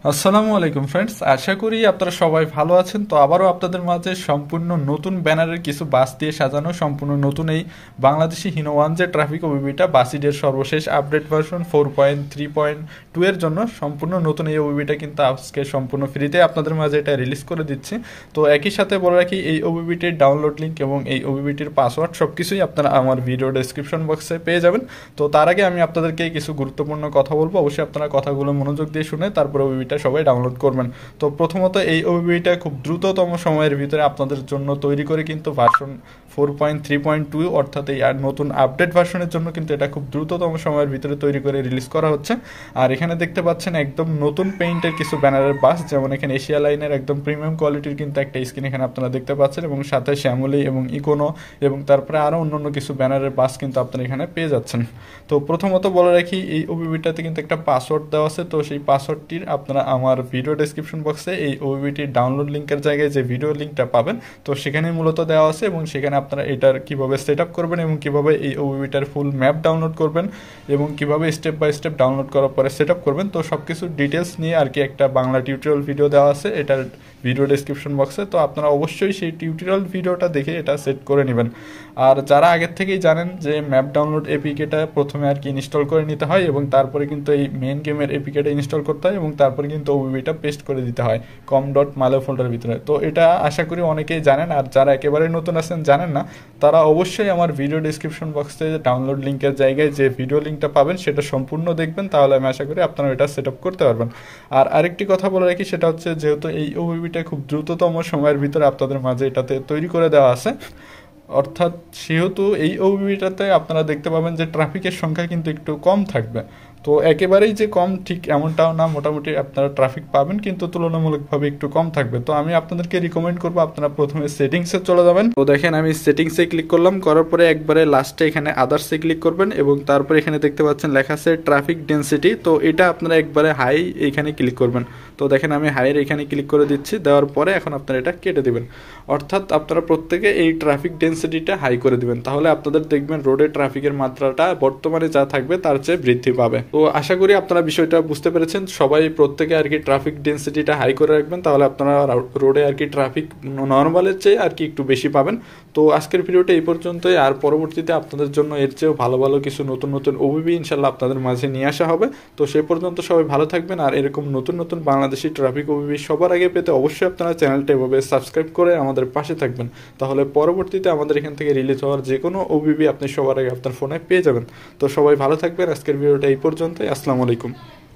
আসসালামু আলাইকুম ফ্রেন্ডস, আশা করি আপনারা সবাই ভালো আছেন। তো আবারও আপনাদের মাঝে সম্পূর্ণ নতুন ব্যানারের কিছু বাস দিয়ে সাজানো সম্পূর্ণ নতুন এই বাংলাদেশি হিনো ওয়ান যে ট্রাফিক ওবিবিটা বাসিডের সর্বশেষ আপডেট ভার্সন 4.3.2 এর জন্য সম্পূর্ণ নতুন এই ওবিবিটা কিন্তু আজকে সম্পূর্ণ ফ্রিতে আপনাদের মাঝে এটা রিলিজ করে দিচ্ছি। তো একই সাথে বলে রাখি, এই ওবিবিটির ডাউনলোড লিঙ্ক এবং এই ওবিবিটির পাসওয়ার্ড সব কিছুই আপনারা আমার ভিডিও ডেসক্রিপশন বক্সে পেয়ে যাবেন। তো তার আগে আমি আপনাদেরকে কিছু গুরুত্বপূর্ণ কথা বলবো, অবশ্যই আপনারা কথাগুলো মনোযোগ দিয়ে শুনে তারপরে ওবিবিটা সবাই ডাউনলোড করবেন। তো প্রথমত এই ওবিবিটা খুব দ্রুততম সময়ের ভিতরে আপনাদের জন্য তৈরি করে কিন্তু ভার্সন 4.3.2 অর্থাৎ এই নতুন আপডেট ভার্সনের জন্য কিন্তু এটা খুব দ্রুততম সময়ের ভিতরে তৈরি করে রিলিজ করা হচ্ছে। আর এখানে দেখতে পাচ্ছেন একদম নতুন পেইন্টের কিছু ব্যানারের বাস, যেমন এখানে এশিয়া লাইনের একদম প্রিমিয়াম কোয়ালিটির কিন্তু একটা স্ক্রিন এখানে আপনারা দেখতে পাচ্ছেন, এবং সাথে শ্যামলি এবং ইকোনো এবং তারপরে আরও অন্যান্য কিছু ব্যানারের বাস কিন্তু আপনারা এখানে পেয়ে যাচ্ছেন। তো প্রথমত বলে রাখি, এই ওবিবিটাতে কিন্তু একটা পাসওয়ার্ড দেওয়া আছে। তো সেই পাসওয়ার্ডটির আপনারা আমার ভিডিও ডেসক্রিপশন বক্সে এই ওবিবিটির ডাউনলোড লিঙ্কের জায়গায় যে ভিডিও লিঙ্কটা পাবেন, তো সেখানে মূলত দেওয়া আছে, এবং সেখানে আপনারা এটার কীভাবে সেট আপ করবেন এবং কীভাবে এই ওবিবিটার ফুল ম্যাপ ডাউনলোড করবেন এবং কীভাবে স্টেপ বাই স্টেপ ডাউনলোড করার পরে সেট আপ করবেন, তো সব কিছু ডিটেলস নিয়ে আর কি একটা বাংলা টিউটোরিয়াল ভিডিও দেওয়া আছে এটার ভিডিও ডেসক্রিপশন বক্সে। তো আপনারা অবশ্যই সেই টিউটোরিয়াল ভিডিওটা দেখে এটা সেট করে নেবেন। আর যারা আগের থেকেই জানেন যে ম্যাপ ডাউনলোড এপিকেটা প্রথমে আর কি ইনস্টল করে নিতে হয় এবং তারপরে কিন্তু এই মেন গেমের এপিকেটা ইনস্টল করতে হয় এবং তারপরে কিন্তু ওবিবিটা পেস্ট করে দিতে হয় com.malo ফোল্ডারের ভিতরে। তো এটা আশা করি অনেকেই জানেন, আর যারা একেবারে নতুন আছেন জানেন না, তারা অবশ্যই আমার ভিডিও ডেসক্রিপশন বক্সে ডাউনলোড লিঙ্কের জায়গায় যে ভিডিও লিঙ্কটা পাবেন সেটা সম্পূর্ণ দেখবেন, তাহলে আমি আশা করি আপনারা এটা সেট আপ করতে পারবেন। আর আরেকটি কথা বলে রাখি, সেটা হচ্ছে যেহেতু এই ওবিবিটা খুব দ্রুততম সময়ের ভিতরে আপনাদের মাঝে এটাতে তৈরি করে দেওয়া আছে, অর্থাৎ সেহেতু এই ওবিবিটাতে আপনারা দেখতে পাবেন যে ট্রাফিকের সংখ্যা কিন্তু একটু কম থাকবে। তো একেবারেই যে কম ঠিক এমনটাও না, মোটামুটি আপনারা ট্রাফিক পাবেন কিন্তু তুলনামূলকভাবে একটু কম থাকবে। তো আমি আপনাদেরকে রিকমেন্ড করবো আপনারা প্রথমে সেটিংসে চলে যাবেন। তো দেখেন আমি সেটিংসে ক্লিক করলাম, করার পরে একবারে লাস্টে এখানে আদার্সে ক্লিক করবেন এবং তারপরে এখানে দেখতে পাচ্ছেন লেখা আছে ট্রাফিক ডেন্সিটি। তো এটা আপনারা একবারে হাই এখানে ক্লিক করবেন। তো দেখেন আমি হাইয়ের এখানে ক্লিক করে দিচ্ছি, দেওয়ার পরে এখন আপনারা এটা কেটে দিবেন, অর্থাৎ আপনারা প্রত্যেকে এই ট্রাফিক ডেন্সিটিটা হাই করে দিবেন, তাহলে আপনাদের দেখবেন রোডে ট্রাফিকের মাত্রাটা বর্তমানে যা থাকবে তার চেয়ে বৃদ্ধি পাবে। তো আশা করি আপনারা বিষয়টা বুঝতে পেরেছেন, সবাই প্রত্যেকে আর কি ট্রাফিক ডেন্সিটিটা হাই করে রাখবেন, তাহলে আপনারা রোডে আর কি ট্রাফিক নর্মালের চেয়ে আর কি একটু বেশি পাবেন। তো আজকের ভিডিওটা এই পর্যন্তই, আর পরবর্তীতে আপনাদের জন্য এর চেয়েও ভালো ভালো কিছু নতুন নতুন ওবিবি ইনশাল্লাহ আপনাদের মাঝে নিয়ে আসা হবে। তো সেই পর্যন্ত সবাই ভালো থাকবেন, আর এরকম নতুন নতুন বাংলাদেশি ট্রাফিক ওবিবি সবার আগে পেতে অবশ্যই আপনারা চ্যানেলটা এভাবে সাবস্ক্রাইব করে আমাদের পাশে থাকবেন, তাহলে পরবর্তীতে আমাদের এখান থেকে রিলিজ হওয়ার যে কোনো ওবিবি আপনি সবার আগে আপনার ফোনে পেয়ে যাবেন। তো সবাই ভালো থাকবেন, আজকের ভিডিওটা এই পর্যন্তই। আসসালামু আলাইকুম।